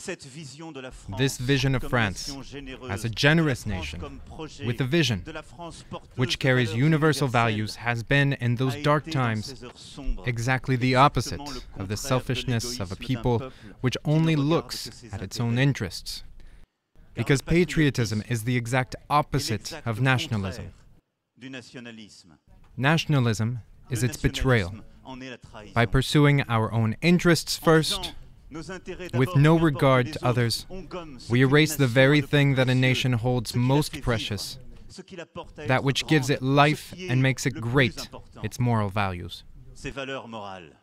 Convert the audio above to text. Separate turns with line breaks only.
This vision of France as a generous nation with a vision which carries universal values has been, in those dark times, exactly the opposite of the selfishness of a people which only looks at its own interests. Because patriotism is the exact opposite of nationalism. Nationalism is its betrayal. By pursuing our own interests first, with no regard to others, we erase the very thing that a nation holds most precious, that which gives it life and makes it great, its moral values.